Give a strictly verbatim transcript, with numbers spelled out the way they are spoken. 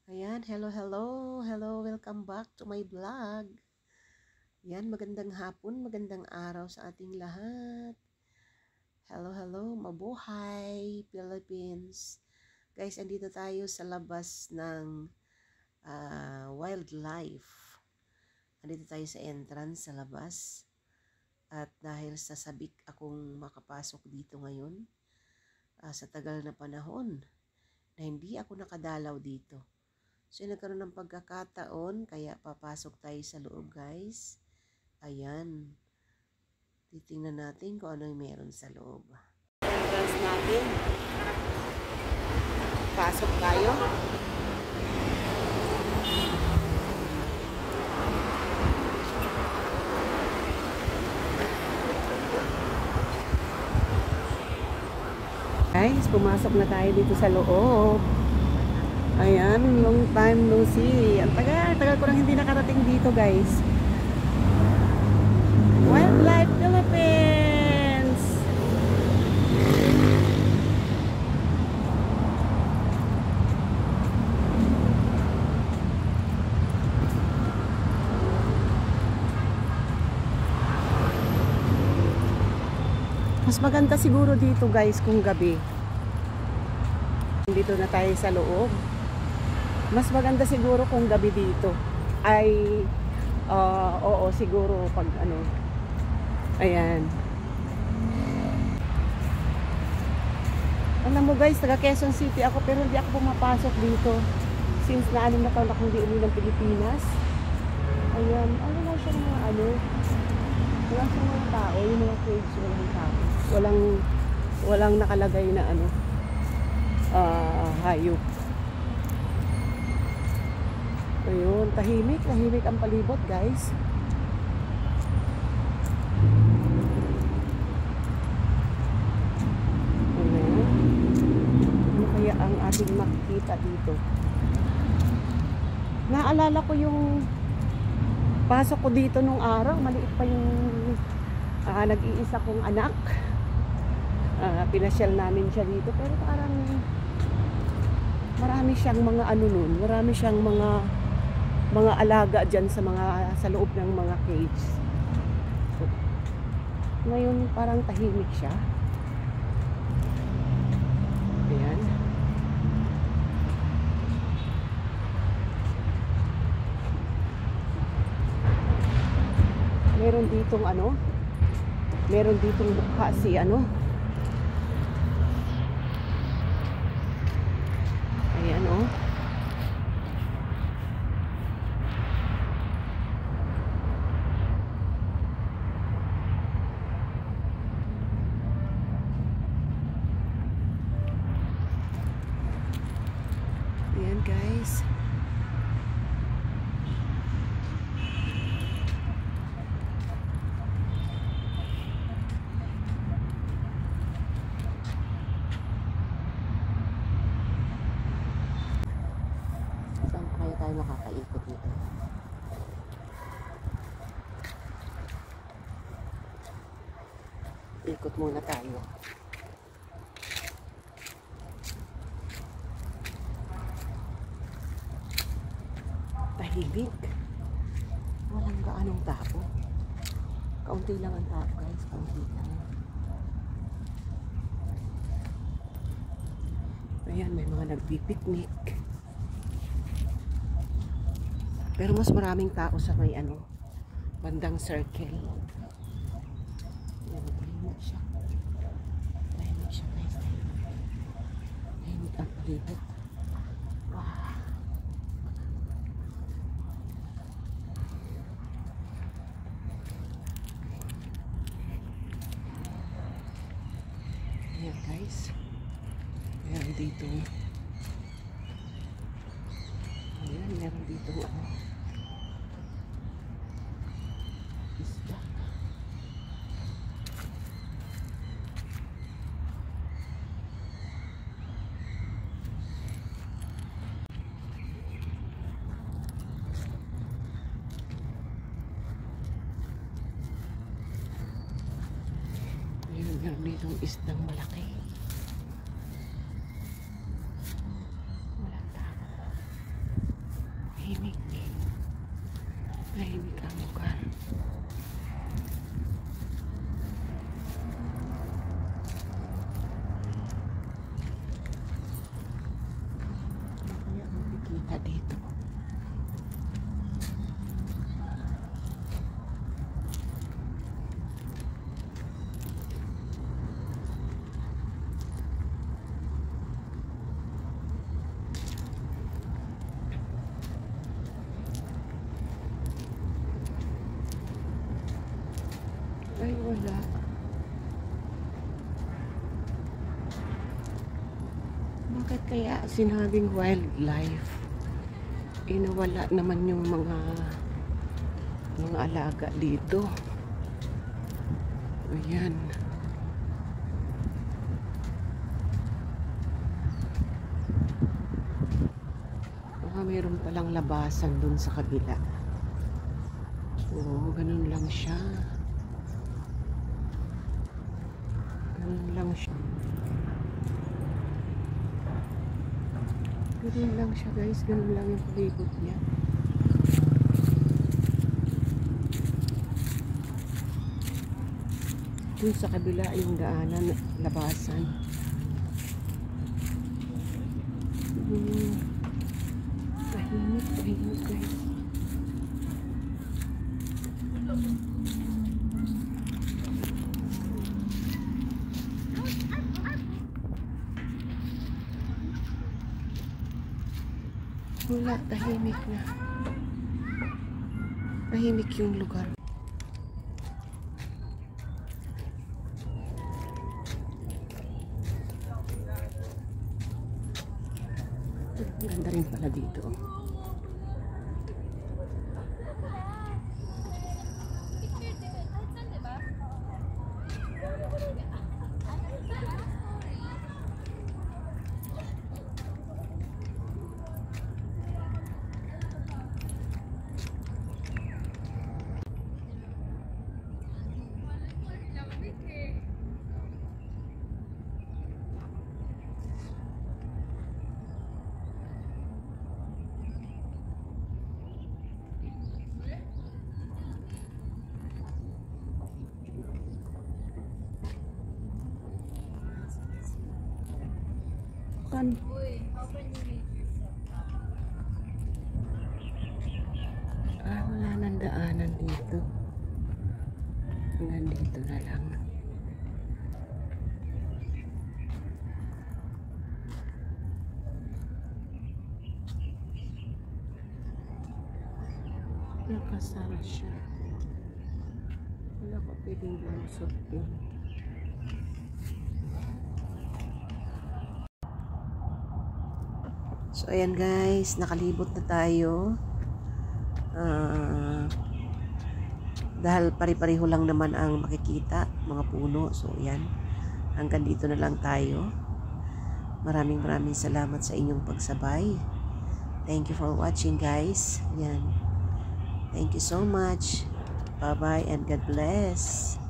Ayan, hello, hello, hello, welcome back to my vlog. Yan, magandang hapon, magandang araw sa ating lahat. Hello, hello, mabuhay, Philippines. Guys, andito tayo sa labas ng uh, wildlife. Andito tayo sa entrance sa labas. At dahil sa sabik akong makapasok dito ngayon, uh, sa tagal na panahon, na hindi ako nakadalaw dito. So, nagkaroon ng pagkakataon, kaya papasok tayo sa loob, guys. Ayan. Titingnan natin kung ano yung meron sa loob. Entrance natin. Pasok tayo. Guys, pumasok na tayo dito sa loob. Ayan, long time no see. Ang tagal, tagal ko lang hindi nakarating dito, guys. Wildlife Philippines! Mas maganda siguro dito, guys, kung gabi. Dito na tayo sa loob. Mas maganda siguro kung gabi dito. Ay, uh, oo, siguro pag ano. Ayan. Alam mo, guys, taga Quezon City ako, pero hindi ako pumapasok dito. Since na anim na taon akong hindi umuwi ng Pilipinas. Ayan. Ano lang siya mga ano. Walang siya mga tao. Yung mga cage, walang tao. Walang, walang nakalagay na ano. Uh, hayop. Ayun, tahimik, tahimik ang palibot, guys. Ayan. Ano kaya ang ating makikita dito? Naalala ko yung pasok ko dito nung araw, maliit pa yung uh, nag-iisa kong anak. Uh, pinasyal namin siya dito, pero parang marami siyang mga ano nun, marami siyang mga mga alaga dyan sa mga sa loob ng mga cage. So, ngayon parang tahimik siya. Ayan. Meron ditong ano, meron ditong mukha si ano. Ayan, oh. Ayan, guys. Saan kaya tayo makakaikot dito? Ikot muna tayo. Tahimik. Walang gaanong tao. Kaunti lang ang tao, guys. Kaunti lang. Ayan, may mga nagpipiknik. Pero mas maraming tao sa may ano, bandang circle. Ayan, tahimik siya. Tahimik siya, guys. Tahimik ang palibot. Wow. Ayan, guys. Meron dito. Ayan, meron dito ano. Isda. Ayan, meron dito isdang malaki. Walang tao. Bakit kaya sinabing wildlife? Inawala naman yung mga mga alaga dito. Ayan. Baka mayroon palang labasan dun sa kabila. Oo, ganun lang siya. Ganun lang siya. Ganun lang siya guys. Ganun lang yung palibot niya. Dun sa kabila yung daanan, labasan. Hmm. Tahimik, tahimik guys. Wala, tahimik na. Tahimik yung lugar. Ganda rin pala dito. Kan ah, wala nang daanan dito. Hanggang dito na lang. Nakasara siya. Wala ka pwedeng bumusot yun. So ayan guys, nakalibot na tayo. Uh, dahil pari-pariho lang naman ang makikita, mga puno. So ayan, hanggang dito na lang tayo. Maraming maraming salamat sa inyong pagsabay. Thank you for watching guys. Ayan. Thank you so much. Bye bye and God bless.